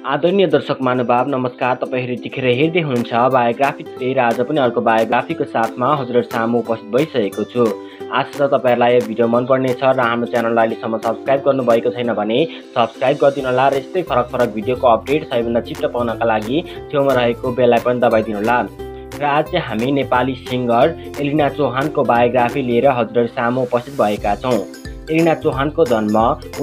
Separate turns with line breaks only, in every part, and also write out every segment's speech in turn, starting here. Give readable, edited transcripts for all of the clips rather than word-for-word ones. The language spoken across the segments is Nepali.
आदरणीय दर्शक महानुभाव नमस्कार। तपाईहरु यतिखेर हेर्दै हुनुहुन्छ बायोग्राफी थ्री र आज पनि अर्को बायोग्राफीको साथमा हजुरहरु सामु उपस्थित भइसकेको छु। आशा छ तपाईहरुलाई यो भिडियो मन पर्नेछ र हाम्रो च्यानललाई अहिलेसम्म सब्स्क्राइब गर्नु भएको छैन भने सब्स्क्राइब गरिदिनु होला र यस्तै फरक भिडियोको अपडेट सबैभन्दा छिटो पाउनका लागि छेउमा रहेको बेल आइकन दबाइदिनु होला। र आज चाहिँ हामी नेपाली सिंगर एलिना चौहानको बायोग्राफी लिएर हजुरहरु सामु उपस्थित भएका छौं। एलिना चौहानको जन्म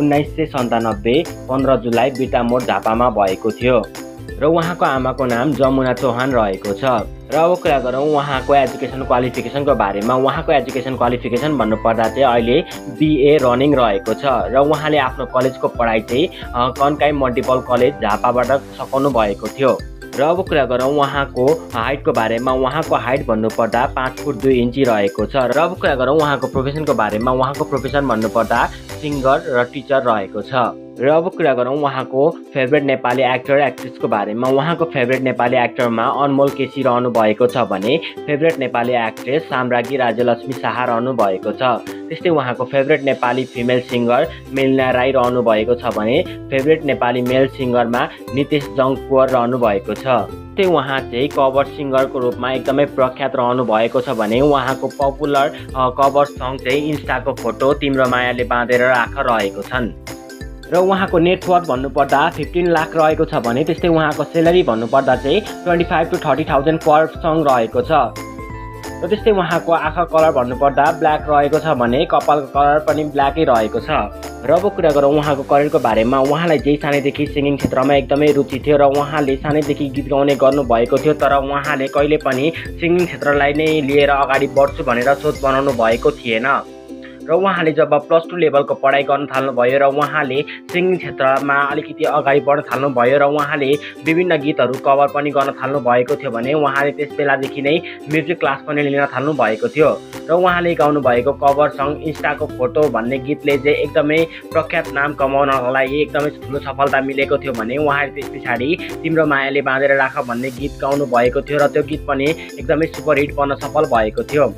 1997 15 जुलाई बिटामोड झापामा भएको थियो र उहाँको आमाको नाम जमुना चौहान रहेको छ। र अब कुरा गरौँ उहाँको एजुकेसन क्वालिफिकेसनको बारेमा। उहाँको एजुकेसन क्वालिफिकेसन भन्नुपर्दा चाहिँ अहिले बीए रनिङ रहेको छ र उहाँले आफ्नो कलेजको पढाइ चाहिँ कन्काई मल्टिपल कलेज झापाबाट सकाउनु भएको थियो। र अब कुरा गरौँ उहाँको हाइटको बारेमा। उहाँको हाइट भन्नुपर्दा 5 फुट 2 इन्ची रहेको छ। र अब कुरा गरौँ उहाँको प्रोफेसनको बारेमा। उहाँको प्रोफेसन भन्नुपर्दा सिंगर र टिचर रहेको छ। र अब कुरा गरौँ उहाँको फेभरेट नेपाली एक्टर एक्ट्रेसको बारेमा। उहाँको फेभरेट नेपाली एक्टरमा अनमोल केसी रहनु भएको छ भने फेभरेट नेपाली एक्ट्रेस साम्राज्ञी राज्यलक्ष्मी शाह रहनु भएको छ। त्यस्तै उहाँको favourite Nepali female singer Melina Rai रहनु भएको छ भने फेभरेट नेपाली मेल सिंगरमा नितेश जङ्गकुवर रहनु भएको छ। त्यस्तै उहाँ चाहिँ कभर सिंगरको रूपमा एकदमै प्रख्यात रहनु भएको छ भने उहाँको पपुलर कभर सङ चाहिँ इन्स्टाको फोटो तिम्रो मायाले बाँधेर राख रहेको छन्। र उहाँको नेटवर्थ भन्नुपर्दा 15 लाख रहेको छ भने त्यस्तै उहाँको सेलेरी भन्नुपर्दा चाहिँ 25 to 30,000 पर सङ रहेको छ। र त्यस्तै उहाँको आँखा कलर भन्नुपर्दा ब्ल्याक रहेको छ भने कपालको कलर पनि ब्ल्याकै रहेको छ। र अब कुरा गरौँ उहाँको करियरको बारेमा। उहाँलाई चाहिँ सानैदेखि सिङ्गिङ क्षेत्रमा एकदमै रुचि थियो र उहाँले सानैदेखि गीत गाउने गर्नुभएको थियो। तर उहाँले कहिले पनि सिङ्गिङ क्षेत्रलाई नै लिएर अगाडि बढ्छु भनेर सोच बनाउनु भएको थिएन। र उहाँले जब +2 लेभलको पढाइ गर्न थाल्नुभयो र उहाँले सिङ्गिङ क्षेत्रमा अलिकति अगाडि बढ्न थाल्नुभयो र उहाँले विभिन्न गीतहरू कभर पनि गर्न थाल्नु भएको थियो भने उहाँले त्यस बेलादेखि नै म्युजिक क्लास पनि लिन थाल्नु भएको थियो। र उहाँले गाउनु भएको कभर सङ इन्स्टाको फोटो भन्ने गीतले चाहिँ एकदमै प्रख्यात नाम कमाउनको लागि एकदमै ठुलो सफलता मिलेको थियो भने उहाँले त्यस पछाडि तिम्रो मायाले बाँधेर राख भन्ने गीत गाउनु भएको थियो र त्यो गीत पनि एकदमै सुपरहिट बन्न सफल भएको थियो।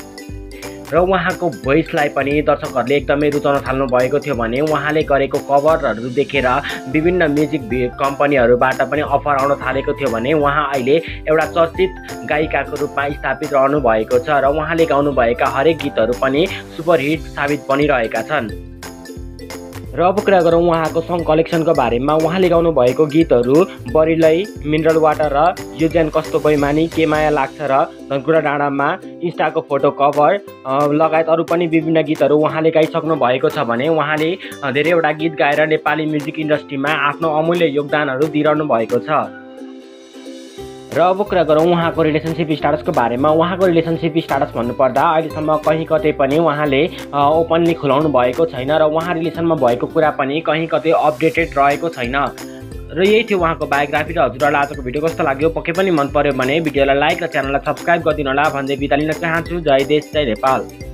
र उहाँको भोइसलाई पनि दर्शकहरूले एकदमै रुचाउन थाल्नु भएको थियो भने उहाँले गरेको कभरहरू देखेर विभिन्न म्युजिक कम्पनीहरूबाट पनि अफर आउन थालेको थियो भने उहाँ अहिले एउटा चर्चित गायिकाको रूपमा स्थापित रहनु भएको छ र उहाँले गाउनुभएका हरेक गीतहरू पनि सुपरहिट साबित बनिरहेका छन्। र अब कुरा गरौँ उहाँको सङ कलेक्सनको बारेमा। उहाँले गाउनु भएको गीतहरू बरिलै, मिनरल वाटर र यो ज्यान कस्तो बैमानी, के माया लाग्छ र धनकुरा डाँडामा इन्स्टाको फोटो कभर लगायत अरू पनि विभिन्न गीतहरू उहाँले गाइसक्नु भएको छ भने उहाँले धेरैवटा गीत गाएर नेपाली म्युजिक इन्डस्ट्रीमा आफ्नो अमूल्य योगदानहरू दिइरहनु भएको छ। र अब कुरा गरौँ उहाँको रिलेसनसिप स्टाटसको बारेमा। उहाँको रिलेसनसिप स्टाटस भन्नुपर्दा अहिलेसम्म कहीँ कतै पनि उहाँले ओपनली खुलाउनु भएको छैन र उहाँ रिलेसनमा भएको कुरा पनि कहीँ कतै अपडेटेड रहेको छैन। र यही थियो उहाँको बायोग्राफी र हजुरहरूलाई आजको भिडियो कस्तो लाग्यो पक्कै पनि मन पर्यो भने भिडियोलाई लाइक र च्यानललाई सब्स्क्राइब गरिदिनु होला भन्दै बिदा लिन चाहन्छु। जय देश जय नेपाल।